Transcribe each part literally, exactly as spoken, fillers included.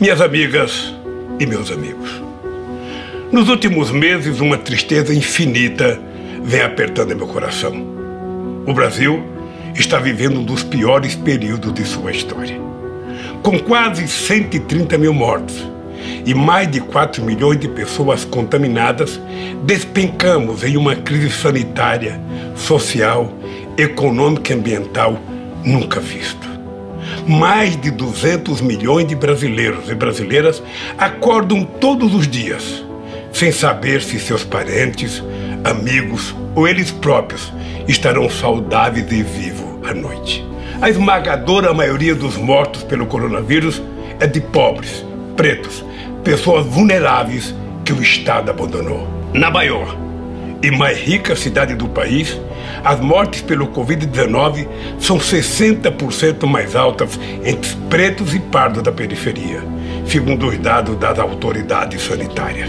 Minhas amigas e meus amigos, nos últimos meses uma tristeza infinita vem apertando meu coração. O Brasil está vivendo um dos piores períodos de sua história. Com quase cento e trinta mil mortos e mais de quatro milhões de pessoas contaminadas, despencamos em uma crise sanitária, social, econômica e ambiental nunca vista. Mais de duzentos milhões de brasileiros e brasileiras acordam todos os dias sem saber se seus parentes, amigos ou eles próprios estarão saudáveis e vivos à noite. A esmagadora maioria dos mortos pelo coronavírus é de pobres, pretos, pessoas vulneráveis que o Estado abandonou. Na maior e mais rica cidade do país, as mortes pelo covid dezenove são sessenta por cento mais altas entre pretos e pardos da periferia, segundo os dados das autoridades sanitárias.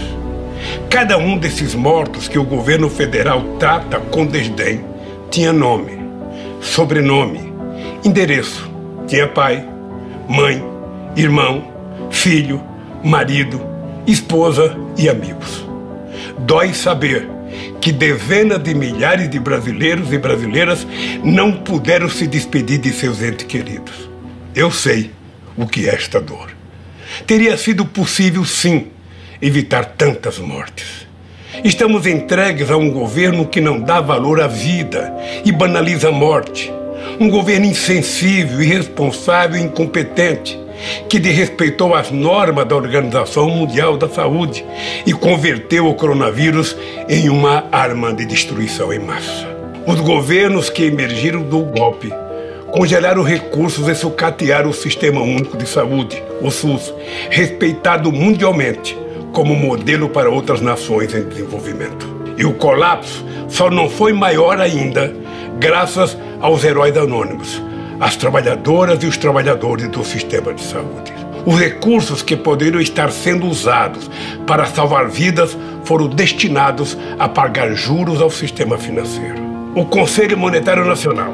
Cada um desses mortos que o governo federal trata com desdém tinha nome, sobrenome, endereço, tinha pai, mãe, irmão, filho, marido, esposa e amigos. Dói saber que dezenas de milhares de brasileiros e brasileiras não puderam se despedir de seus entes queridos. Eu sei o que é esta dor. Teria sido possível, sim, evitar tantas mortes. Estamos entregues a um governo que não dá valor à vida e banaliza a morte. Um governo insensível, irresponsável e incompetente, que desrespeitou as normas da Organização Mundial da Saúde e converteu o coronavírus em uma arma de destruição em massa. Os governos que emergiram do golpe congelaram recursos e sucatearam o Sistema Único de Saúde, o SUS, respeitado mundialmente como modelo para outras nações em desenvolvimento. E o colapso só não foi maior ainda graças aos heróis anônimos, as trabalhadoras e os trabalhadores do sistema de saúde. Os recursos que poderiam estar sendo usados para salvar vidas foram destinados a pagar juros ao sistema financeiro. O Conselho Monetário Nacional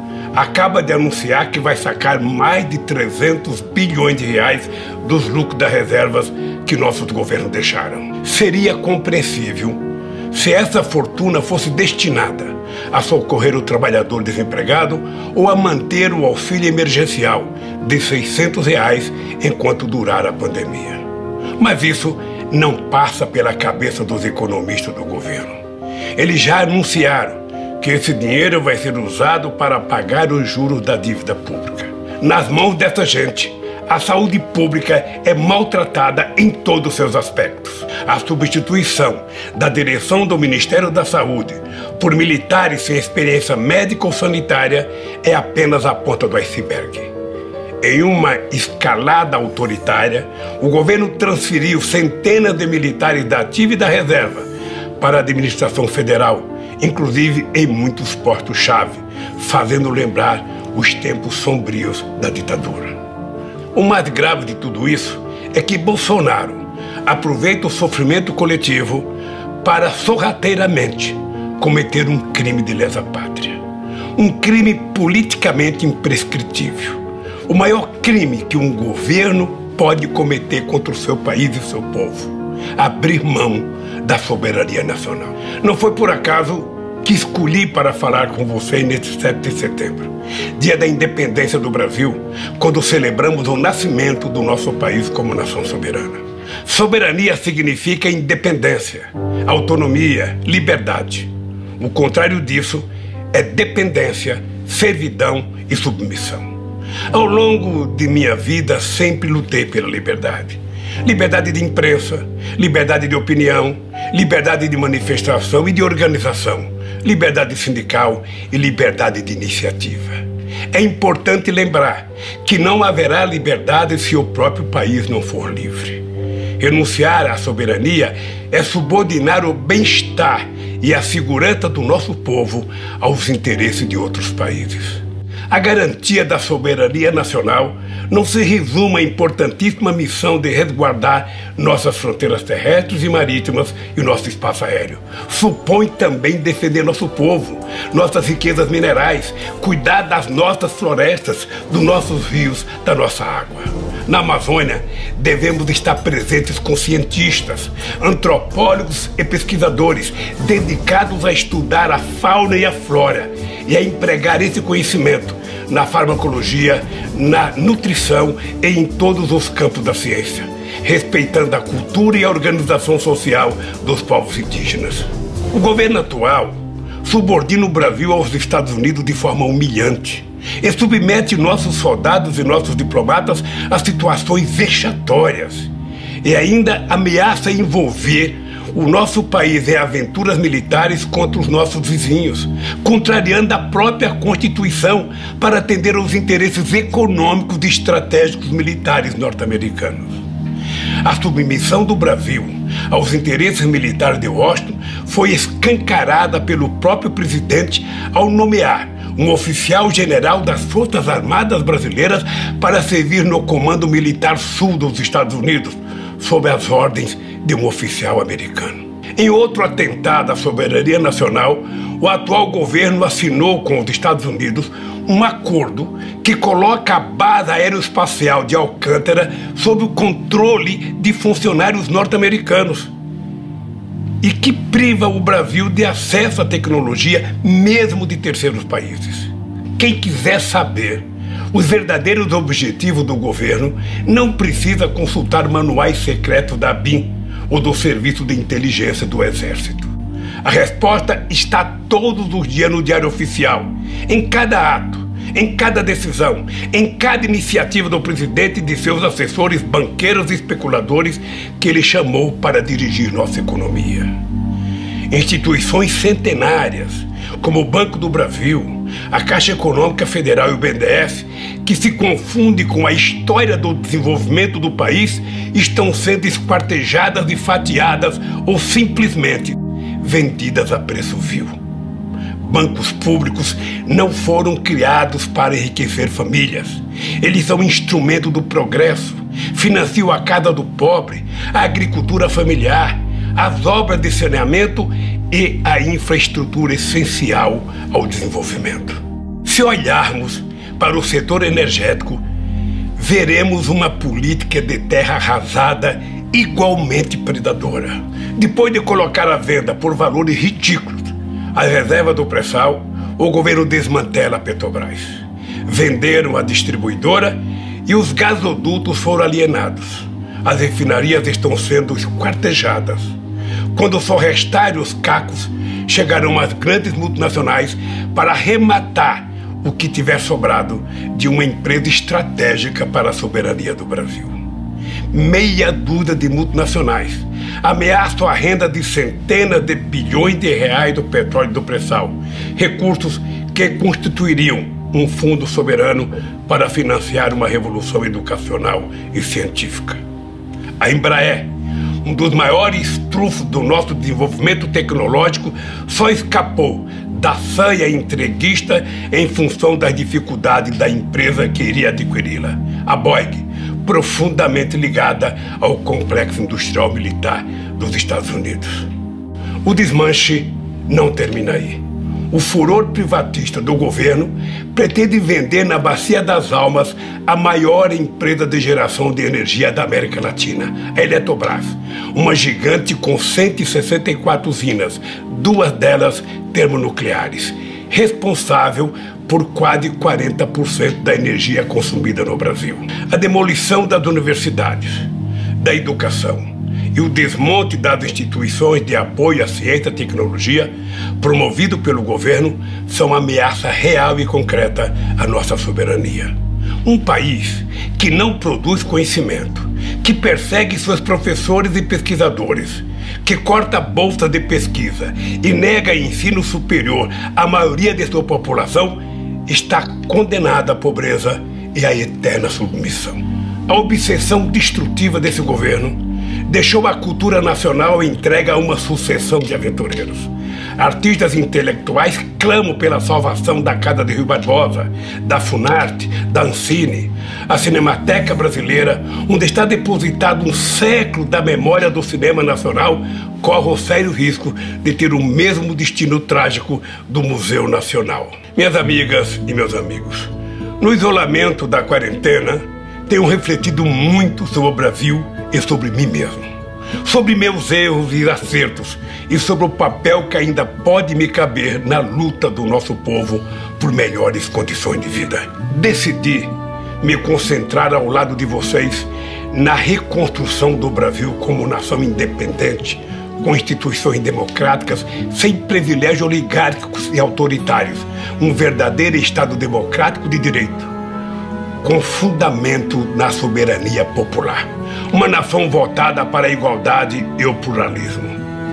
acaba de anunciar que vai sacar mais de trezentos bilhões de reais dos lucros das reservas que nossos governos deixaram. Seria compreensível se essa fortuna fosse destinada a socorrer o trabalhador desempregado ou a manter o auxílio emergencial de seiscentos reais enquanto durar a pandemia. Mas isso não passa pela cabeça dos economistas do governo. Eles já anunciaram que esse dinheiro vai ser usado para pagar os juros da dívida pública. Nas mãos dessa gente, a saúde pública é maltratada em todos os seus aspectos. A substituição da direção do Ministério da Saúde por militares sem experiência médica ou sanitária é apenas a ponta do iceberg. Em uma escalada autoritária, o governo transferiu centenas de militares da ativa e da reserva para a administração federal, inclusive em muitos postos-chave, fazendo lembrar os tempos sombrios da ditadura. O mais grave de tudo isso é que Bolsonaro aproveita o sofrimento coletivo para sorrateiramente cometer um crime de lesa-pátria. Um crime politicamente imprescritível. O maior crime que um governo pode cometer contra o seu país e o seu povo. Abrir mão da soberania nacional. Não foi por acaso que escolhi para falar com vocês neste sete de setembro, dia da independência do Brasil, quando celebramos o nascimento do nosso país como nação soberana. Soberania significa independência, autonomia, liberdade. O contrário disso é dependência, servidão e submissão. Ao longo de minha vida, sempre lutei pela liberdade. Liberdade de imprensa, liberdade de opinião, liberdade de manifestação e de organização, liberdade sindical e liberdade de iniciativa. É importante lembrar que não haverá liberdade se o próprio país não for livre. Renunciar à soberania é subordinar o bem-estar e a segurança do nosso povo aos interesses de outros países. A garantia da soberania nacional não se resume à importantíssima missão de resguardar nossas fronteiras terrestres e marítimas e o nosso espaço aéreo. Supõe também defender nosso povo, nossas riquezas minerais, cuidar das nossas florestas, dos nossos rios, da nossa água. Na Amazônia, devemos estar presentes com cientistas, antropólogos e pesquisadores dedicados a estudar a fauna e a flora e a empregar esse conhecimento na farmacologia, na nutrição e em todos os campos da ciência, respeitando a cultura e a organização social dos povos indígenas. O governo atual subordina o Brasil aos Estados Unidos de forma humilhante e submete nossos soldados e nossos diplomatas a situações vexatórias e ainda ameaça envolver o nosso país em aventuras militares contra os nossos vizinhos, contrariando a própria Constituição para atender aos interesses econômicos e estratégicos militares norte-americanos. A submissão do Brasil aos interesses militares de Washington foi escancarada pelo próprio presidente ao nomear um oficial general das Forças Armadas Brasileiras para servir no Comando Militar Sul dos Estados Unidos, sob as ordens de um oficial americano. Em outro atentado à soberania nacional, o atual governo assinou com os Estados Unidos um acordo que coloca a base aeroespacial de Alcântara sob o controle de funcionários norte-americanos e que priva o Brasil de acesso à tecnologia mesmo de terceiros países. Quem quiser saber os verdadeiros objetivos do governo não precisa consultar manuais secretos da ABIN ou do Serviço de Inteligência do Exército. A resposta está todos os dias no Diário Oficial, em cada ato, em cada decisão, em cada iniciativa do presidente e de seus assessores, banqueiros e especuladores que ele chamou para dirigir nossa economia. Instituições centenárias, como o Banco do Brasil, a Caixa Econômica Federal e o B N D E S, que se confundem com a história do desenvolvimento do país, estão sendo esquartejadas e fatiadas ou simplesmente vendidas a preço vil. Bancos públicos não foram criados para enriquecer famílias. Eles são instrumento do progresso, financiam a casa do pobre, a agricultura familiar, as obras de saneamento e a infraestrutura essencial ao desenvolvimento. Se olharmos para o setor energético, veremos uma política de terra arrasada igualmente predadora. Depois de colocar à venda por valores ridículos as reservas do pré-sal, o governo desmantela a Petrobras. Venderam a distribuidora e os gasodutos foram alienados. As refinarias estão sendo esquartejadas. Quando só restarem os cacos, chegarão as grandes multinacionais para arrematar o que tiver sobrado de uma empresa estratégica para a soberania do Brasil. Meia dúzia de multinacionais ameaçam a renda de centenas de bilhões de reais do petróleo e do pré-sal, recursos que constituiriam um fundo soberano para financiar uma revolução educacional e científica. A Embraer, um dos maiores trunfos do nosso desenvolvimento tecnológico, só escapou da sanha entreguista em função das dificuldades da empresa que iria adquiri-la. A Boeing, profundamente ligada ao complexo industrial militar dos Estados Unidos. O desmanche não termina aí. O furor privatista do governo pretende vender na Bacia das Almas a maior empresa de geração de energia da América Latina, a Eletrobras, uma gigante com cento e sessenta e quatro usinas, duas delas termonucleares, responsável por quase quarenta por cento da energia consumida no Brasil. A demolição das universidades, da educação e o desmonte das instituições de apoio à ciência e tecnologia, promovido pelo governo, são ameaça real e concreta à nossa soberania. Um país que não produz conhecimento, que persegue seus professores e pesquisadores, que corta a bolsa de pesquisa e nega ensino superior à maioria de sua população, está condenada à pobreza e à eterna submissão. A obsessão destrutiva desse governo deixou a cultura nacional entregue a uma sucessão de aventureiros. Artistas intelectuais clamam pela salvação da Casa de Rui Barbosa, da Funarte, da Ancine. A Cinemateca Brasileira, onde está depositado um século da memória do cinema nacional, corre o sério risco de ter o mesmo destino trágico do Museu Nacional. Minhas amigas e meus amigos, no isolamento da quarentena, tenho refletido muito sobre o Brasil e sobre mim mesmo. Sobre meus erros e acertos e sobre o papel que ainda pode me caber na luta do nosso povo por melhores condições de vida. Decidi me concentrar ao lado de vocês na reconstrução do Brasil como nação independente, com instituições democráticas, sem privilégios oligárquicos e autoritários, um verdadeiro Estado democrático de direito, com fundamento na soberania popular. Uma nação votada para a igualdade e o pluralismo.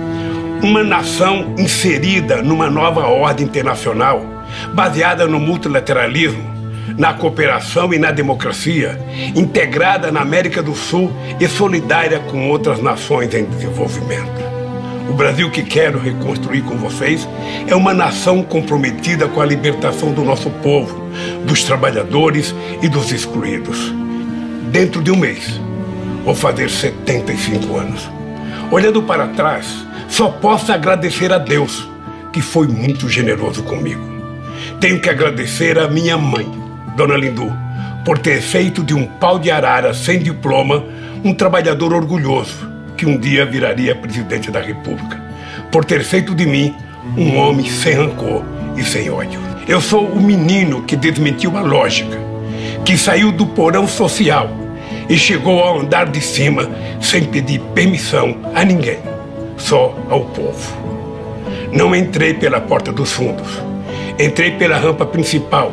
Uma nação inserida numa nova ordem internacional, baseada no multilateralismo, na cooperação e na democracia, integrada na América do Sul e solidária com outras nações em desenvolvimento. O Brasil que quero reconstruir com vocês é uma nação comprometida com a libertação do nosso povo, dos trabalhadores e dos excluídos. Dentro de um mês, vou fazer setenta e cinco anos. Olhando para trás, só posso agradecer a Deus, que foi muito generoso comigo. Tenho que agradecer a minha mãe, Dona Lindu, por ter feito de um pau de arara sem diploma um trabalhador orgulhoso, que um dia viraria presidente da República, por ter feito de mim um homem sem rancor e sem ódio. Eu sou o menino que desmentiu a lógica, que saiu do porão social e chegou ao andar de cima sem pedir permissão a ninguém, só ao povo. Não entrei pela porta dos fundos, entrei pela rampa principal,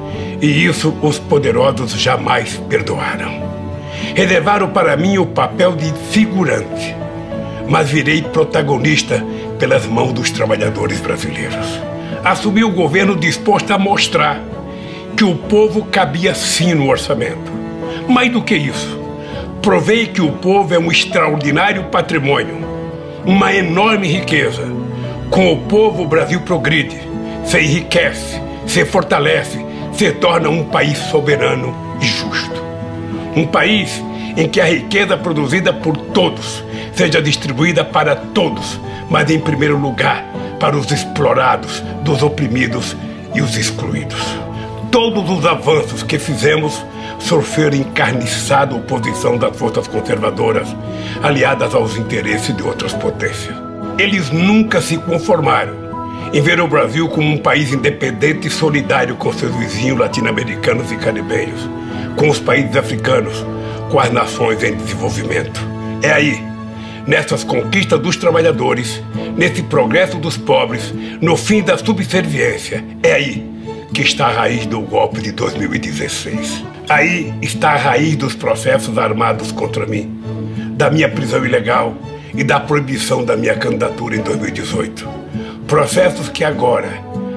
e isso os poderosos jamais perdoaram. Reservaram para mim o papel de figurante, mas virei protagonista pelas mãos dos trabalhadores brasileiros. Assumi o governo disposto a mostrar que o povo cabia sim no orçamento. Mais do que isso, provei que o povo é um extraordinário patrimônio, uma enorme riqueza. Com o povo, o Brasil progride, se enriquece, se fortalece, se torna um país soberano e justo. Um país em que a riqueza produzida por todos seja distribuída para todos, mas em primeiro lugar para os explorados, dos oprimidos e os excluídos. Todos os avanços que fizemos sofreram encarniçada oposição das forças conservadoras, aliadas aos interesses de outras potências. Eles nunca se conformaram em ver o Brasil como um país independente e solidário com seus vizinhos latino-americanos e caribenhos, com os países africanos, com as nações em desenvolvimento. É aí, nessas conquistas dos trabalhadores, nesse progresso dos pobres, no fim da subserviência, é aí que está a raiz do golpe de dois mil e dezesseis. Aí está a raiz dos processos armados contra mim, da minha prisão ilegal e da proibição da minha candidatura em dois mil e dezoito. Processos que agora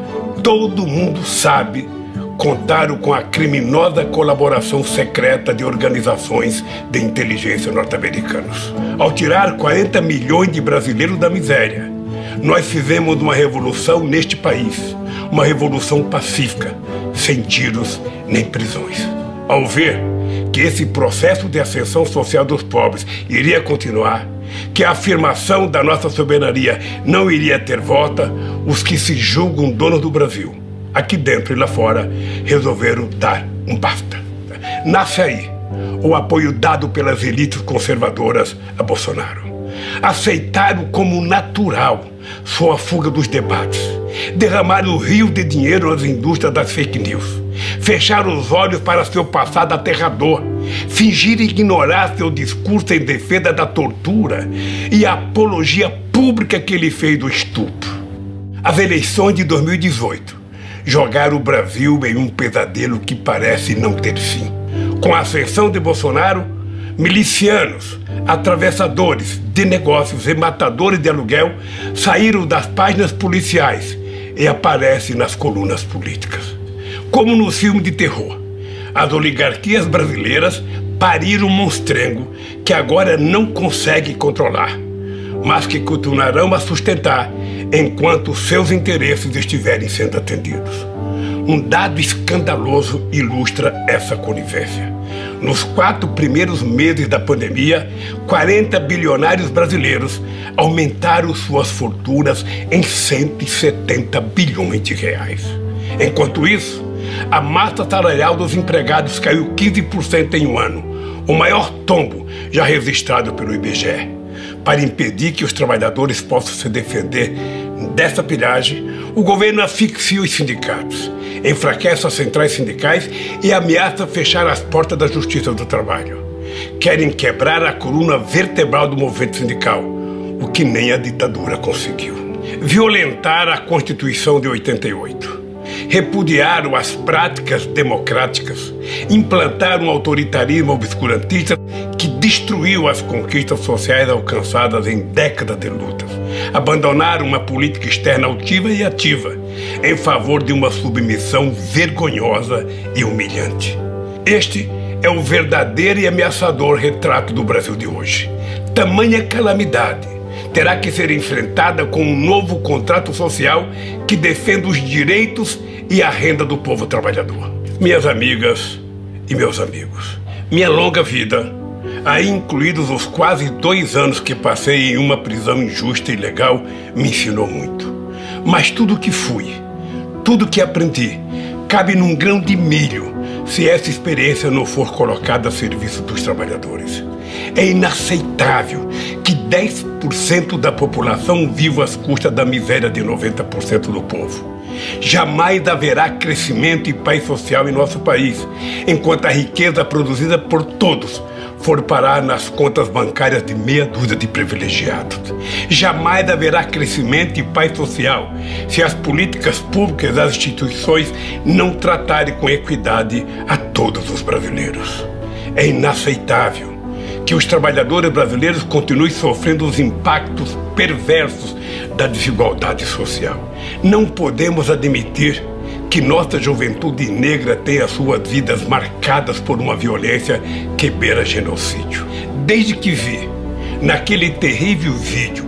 todo mundo sabe contaram com a criminosa colaboração secreta de organizações de inteligência norte-americanos. Ao tirar quarenta milhões de brasileiros da miséria, nós fizemos uma revolução neste país, uma revolução pacífica, sem tiros nem prisões. Ao ver que esse processo de ascensão social dos pobres iria continuar, que a afirmação da nossa soberania não iria ter volta, os que se julgam donos do Brasil, aqui dentro e lá fora, resolveram dar um basta. Nasce aí o apoio dado pelas elites conservadoras a Bolsonaro. Aceitaram como natural sua fuga dos debates, derramaram o rio de dinheiro nas indústrias das fake news, fecharam os olhos para seu passado aterrador, fingiram ignorar seu discurso em defesa da tortura e a apologia pública que ele fez do estupro. As eleições de dois mil e dezoito jogaram o Brasil em um pesadelo que parece não ter fim. Com a ascensão de Bolsonaro, milicianos, atravessadores de negócios e matadores de aluguel saíram das páginas policiais e aparecem nas colunas políticas. Como no filme de terror, as oligarquias brasileiras pariram um monstrengo que agora não consegue controlar, mas que continuarão a sustentar enquanto seus interesses estiverem sendo atendidos. Um dado escandaloso ilustra essa conivência. Nos quatro primeiros meses da pandemia, quarenta bilionários brasileiros aumentaram suas fortunas em cento e setenta bilhões de reais. Enquanto isso, A massa salarial dos empregados caiu quinze por cento em um ano, o maior tombo já registrado pelo I B G E. Para impedir que os trabalhadores possam se defender dessa pilhagem, o governo asfixia os sindicatos, enfraquece as centrais sindicais e ameaça fechar as portas da Justiça do Trabalho. Querem quebrar a coluna vertebral do movimento sindical, o que nem a ditadura conseguiu. Violentar a Constituição de oitenta e oito. Repudiaram as práticas democráticas, implantaram um autoritarismo obscurantista que destruiu as conquistas sociais alcançadas em décadas de lutas, abandonaram uma política externa altiva e ativa em favor de uma submissão vergonhosa e humilhante. Este é o verdadeiro e ameaçador retrato do Brasil de hoje. Tamanha calamidade terá que ser enfrentada com um novo contrato social que defenda os direitos e a renda do povo trabalhador. Minhas amigas e meus amigos, minha longa vida, aí incluídos os quase dois anos que passei em uma prisão injusta e ilegal, me ensinou muito. Mas tudo que fui, tudo que aprendi, cabe num grão de milho se essa experiência não for colocada a serviço dos trabalhadores. É inaceitável que dez por cento da população viva às custas da miséria de noventa por cento do povo. Jamais haverá crescimento e paz social em nosso país, enquanto a riqueza produzida por todos for parar nas contas bancárias de meia dúzia de privilegiados. Jamais haverá crescimento e paz social se as políticas públicas e as instituições não tratarem com equidade a todos os brasileiros. É inaceitável que os trabalhadores brasileiros continuem sofrendo os impactos perversos da desigualdade social. Não podemos admitir que nossa juventude negra tenha suas vidas marcadas por uma violência que beira genocídio. Desde que vi, naquele terrível vídeo,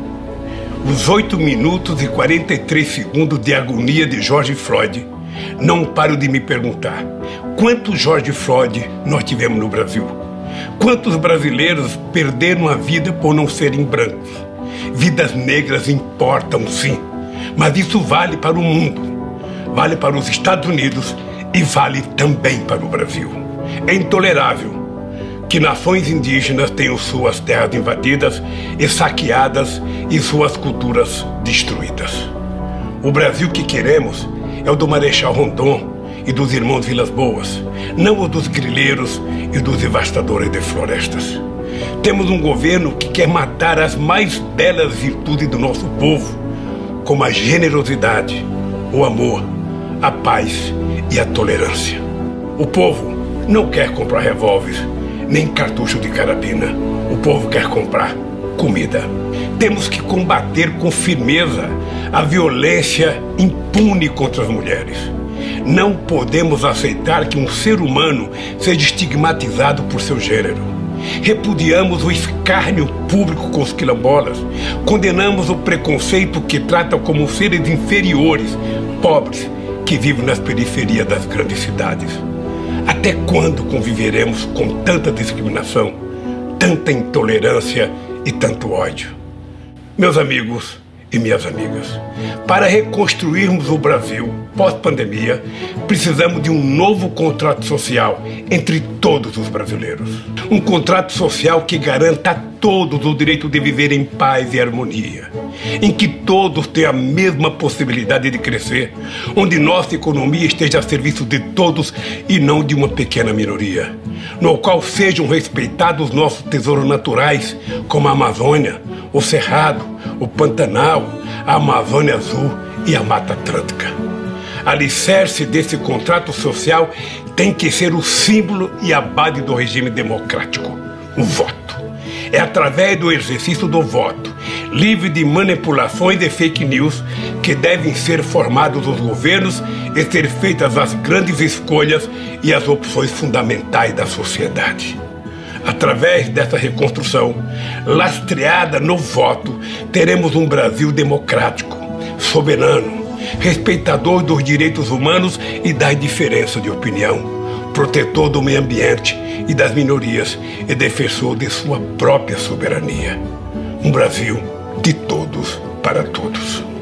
os oito minutos e quarenta e três segundos de agonia de George Floyd, não paro de me perguntar: quantos George Floyd nós tivemos no Brasil? Quantos brasileiros perderam a vida por não serem brancos? Vidas negras importam, sim, mas isso vale para o mundo. Vale para os Estados Unidos e vale também para o Brasil. É intolerável que nações indígenas tenham suas terras invadidas e saqueadas e suas culturas destruídas. O Brasil que queremos é o do Marechal Rondon e dos irmãos Vilas Boas, não o dos grileiros e dos devastadores de florestas. Temos um governo que quer matar as mais belas virtudes do nosso povo, como a generosidade, o amor, a paz e a tolerância. O povo não quer comprar revólver, nem cartucho de carabina. O povo quer comprar comida. Temos que combater com firmeza a violência impune contra as mulheres. Não podemos aceitar que um ser humano seja estigmatizado por seu gênero. Repudiamos o escárnio público com os quilombolas. Condenamos o preconceito que trata como seres inferiores, pobres, que vivem nas periferias das grandes cidades. Até quando conviveremos com tanta discriminação, tanta intolerância e tanto ódio? Meus amigos e minhas amigas, para reconstruirmos o Brasil pós-pandemia, precisamos de um novo contrato social entre todos os brasileiros. Um contrato social que garanta a todos o direito de viver em paz e harmonia, em que todos tenham a mesma possibilidade de crescer, onde nossa economia esteja a serviço de todos e não de uma pequena minoria, no qual sejam respeitados nossos tesouros naturais, como a Amazônia, o Cerrado, o Pantanal, a Amazônia Azul e a Mata Atlântica. Alicerce desse contrato social tem que ser o símbolo e a base do regime democrático, o voto. É através do exercício do voto, livre de manipulações e fake news, que devem ser formados os governos e ser feitas as grandes escolhas e as opções fundamentais da sociedade. Através dessa reconstrução, lastreada no voto, teremos um Brasil democrático, soberano, respeitador dos direitos humanos e das diferenças de opinião, protetor do meio ambiente e das minorias e defensor de sua própria soberania. Um Brasil de todos para todos.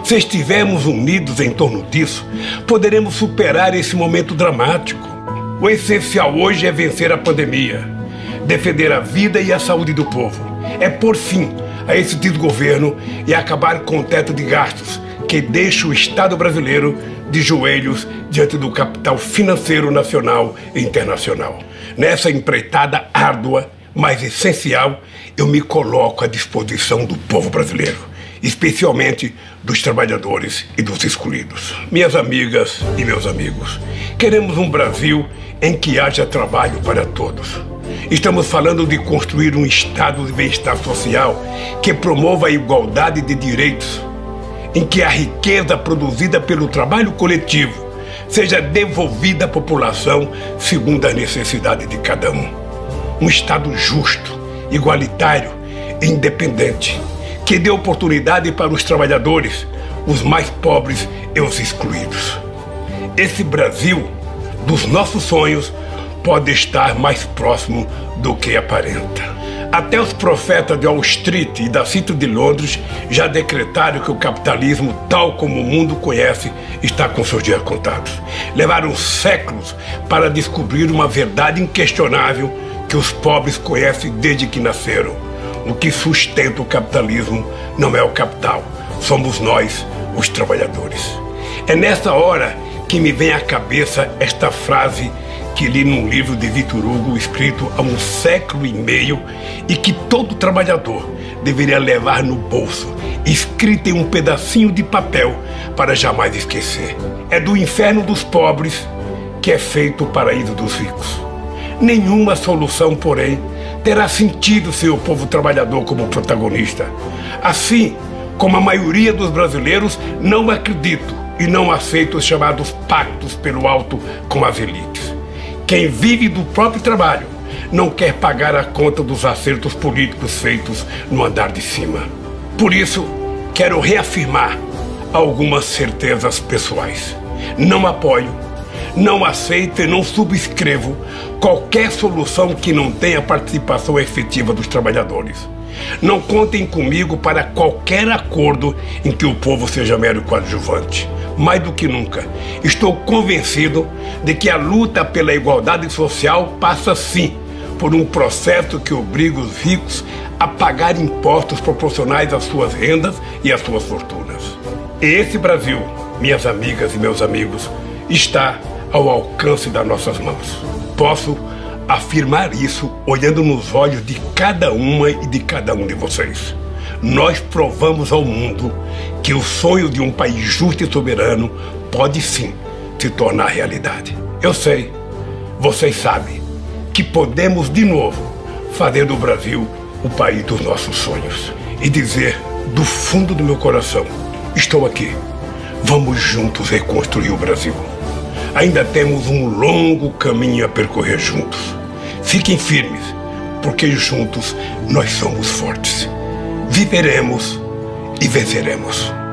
Se estivermos unidos em torno disso, poderemos superar esse momento dramático. O essencial hoje é vencer a pandemia, defender a vida e a saúde do povo. É pôr fim a esse desgoverno e acabar com o teto de gastos que deixa o Estado brasileiro de joelhos diante do capital financeiro nacional e internacional. Nessa empreitada árdua, mas essencial, eu me coloco à disposição do povo brasileiro, especialmente dos trabalhadores e dos excluídos. Minhas amigas e meus amigos, queremos um Brasil em que haja trabalho para todos. Estamos falando de construir um estado de bem-estar social que promova a igualdade de direitos, em que a riqueza produzida pelo trabalho coletivo seja devolvida à população segundo a necessidade de cada um. Um Estado justo, igualitário e independente, que dê oportunidade para os trabalhadores, os mais pobres e os excluídos. Esse Brasil dos nossos sonhos pode estar mais próximo do que aparenta. Até os profetas de Wall Street e da City de Londres já decretaram que o capitalismo, tal como o mundo conhece, está com seus dias contados. Levaram séculos para descobrir uma verdade inquestionável que os pobres conhecem desde que nasceram. O que sustenta o capitalismo não é o capital, somos nós, os trabalhadores. É nessa hora que me vem à cabeça esta frase que li num livro de Victor Hugo, escrito há um século e meio, e que todo trabalhador deveria levar no bolso, escrita em um pedacinho de papel para jamais esquecer. É do inferno dos pobres que é feito o paraíso dos ricos. Nenhuma solução, porém, terá sentido sem o povo trabalhador como protagonista. Assim como a maioria dos brasileiros não acredito e não aceito os chamados pactos pelo alto com as elites. Quem vive do próprio trabalho não quer pagar a conta dos acertos políticos feitos no andar de cima. Por isso, quero reafirmar algumas certezas pessoais. Não apoio, não aceito e não subscrevo qualquer solução que não tenha participação efetiva dos trabalhadores. Não contem comigo para qualquer acordo em que o povo seja mero coadjuvante. Mais do que nunca, estou convencido de que a luta pela igualdade social passa sim por um processo que obriga os ricos a pagar impostos proporcionais às suas rendas e às suas fortunas. E esse Brasil, minhas amigas e meus amigos, está ao alcance das nossas mãos. Posso afirmar isso olhando nos olhos de cada uma e de cada um de vocês. Nós provamos ao mundo que o sonho de um país justo e soberano pode sim se tornar realidade. Eu sei, vocês sabem, que podemos de novo fazer do Brasil o país dos nossos sonhos. E dizer do fundo do meu coração, estou aqui, vamos juntos reconstruir o Brasil. Ainda temos um longo caminho a percorrer juntos. Fiquem firmes, porque juntos nós somos fortes. Viveremos e venceremos.